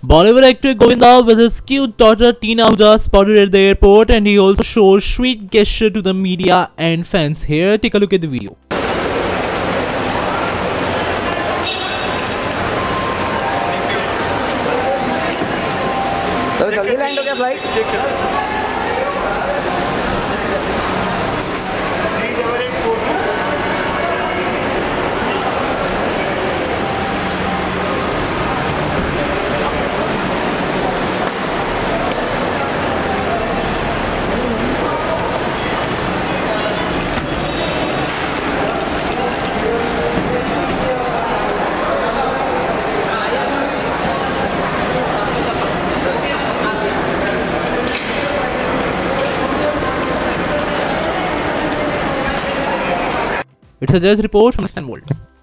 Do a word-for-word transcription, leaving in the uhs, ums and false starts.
Bollywood actor Govinda with his cute daughter Tina Ahuja spotted at the airport, and he also showed sweet gesture to the media and fans. Here, take a look at the video. तो जल्दी land हो गया flight. It's a just report from Western World.